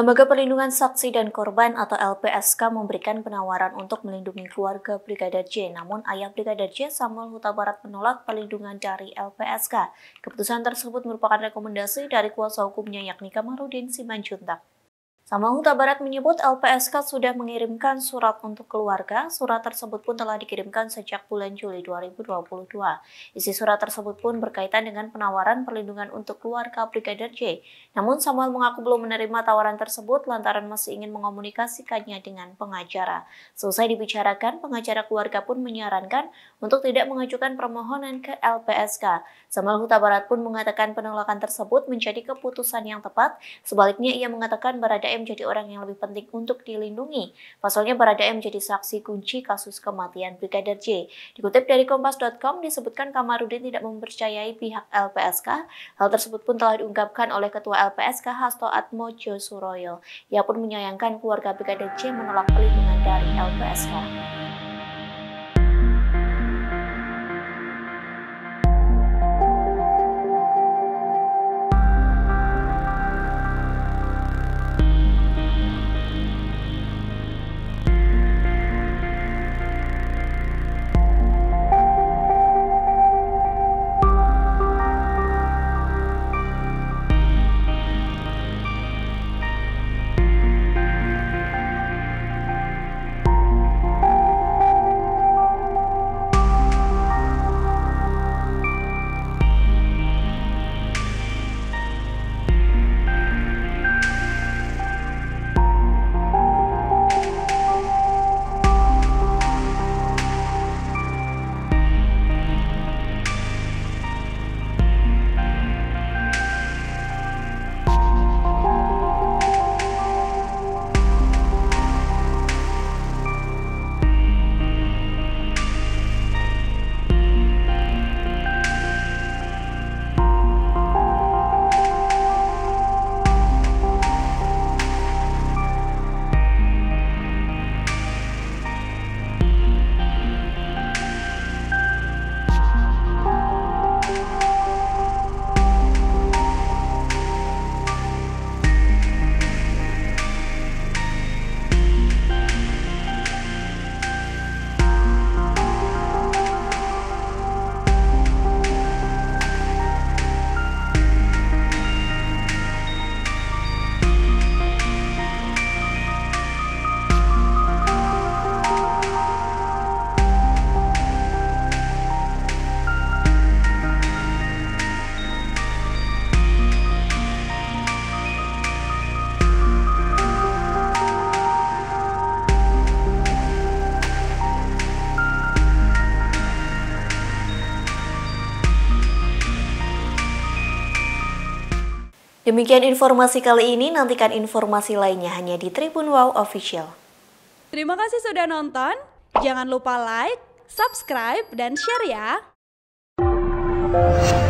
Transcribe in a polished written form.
Lembaga Perlindungan Saksi dan Korban atau LPSK memberikan penawaran untuk melindungi keluarga Brigadir J. Namun ayah Brigadir J, Samuel Huta Barat, menolak perlindungan dari LPSK. Keputusan tersebut merupakan rekomendasi dari kuasa hukumnya yakni Kamarudin Simanjuntak. Samuel Huta Barat menyebut LPSK sudah mengirimkan surat untuk keluarga. Surat tersebut pun telah dikirimkan sejak bulan Juli 2022. Isi surat tersebut pun berkaitan dengan penawaran perlindungan untuk keluarga Brigadir J. Namun Samuel mengaku belum menerima tawaran tersebut lantaran masih ingin mengomunikasikannya dengan pengacara. Selesai dibicarakan, pengacara keluarga pun menyarankan untuk tidak mengajukan permohonan ke LPSK. Samuel Huta Barat pun mengatakan penolakan tersebut menjadi keputusan yang tepat. Sebaliknya ia mengatakan Baradae menjadi orang yang lebih penting untuk dilindungi. Pasalnya Baradae menjadi saksi kunci kasus kematian Brigadir J. Dikutip dari Kompas.com disebutkan Kamarudin tidak mempercayai pihak LPSK. Hal tersebut pun telah diungkapkan oleh Ketua LPSK Hasto Atmojo Suroyo. Ia pun menyayangkan keluarga Brigadir J menolak perlindungan dari LPSK. Demikian informasi kali ini, nantikan informasi lainnya hanya di Tribun Wow Official. Terima kasih sudah nonton, jangan lupa like, subscribe, dan share ya!